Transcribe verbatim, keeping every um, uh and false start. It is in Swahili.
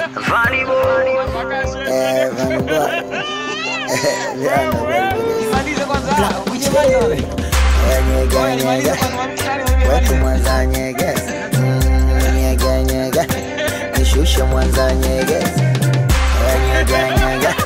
Funny boy. Eh, funny boy. Nimalize kwanza. Ujimalize. Nyega nyega. Wetu Mwanza nyegezi. Nyega nyega. Nishushe Mwanza nyegezi. Nyega nyega.